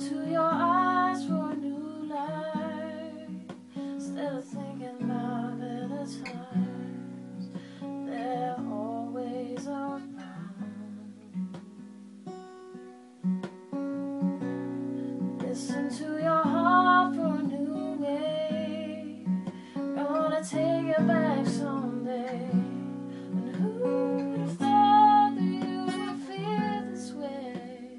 into your eyes for a new life. Instead of thinking about better times, they're always around. Listen to your heart for a new way. Gonna take you back someday. And who would have thought that you would feel this way?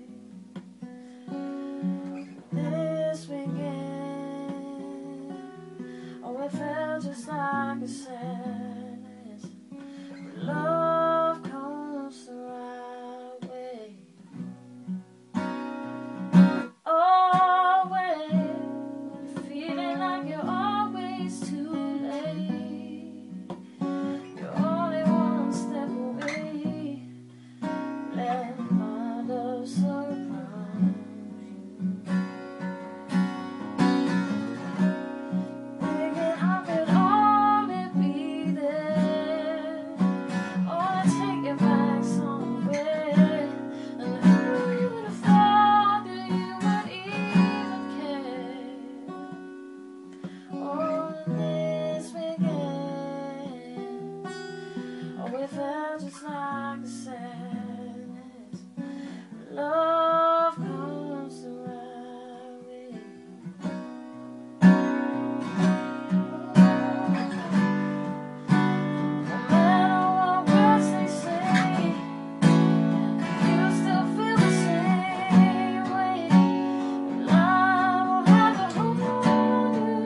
This began, oh, it felt just like a sadness. Love comes the right way. Always feeling like you're always too late. You're only one step away. Let my love surround you. Thinking I could only be there, or take you back somewhere. And who would have thought that you would even care? Oh, this began, oh, it felt just like a sadness. Love comes the right way. No matter what words they say, you still feel the same way. Love will have a whole new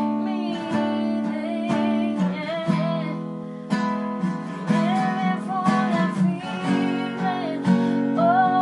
meaning, yeah. Living for that feeling, oh.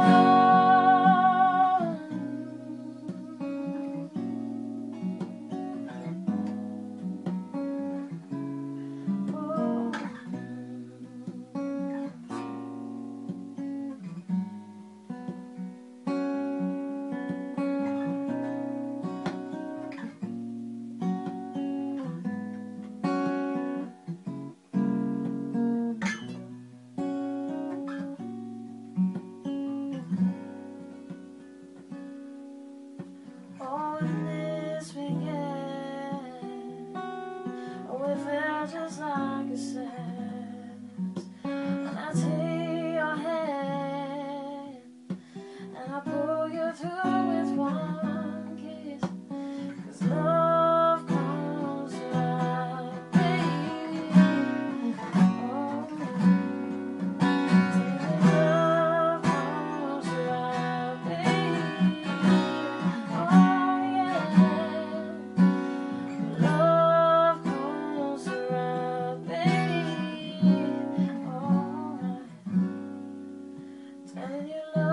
Oh, and this began, oh, it felt just like a sadness. And I take your hand, and I pull you through with one kiss. 'Cause love comes right, baby. Oh, love comes right, baby. Oh, yeah. Love comes right, baby. Oh, telling you love.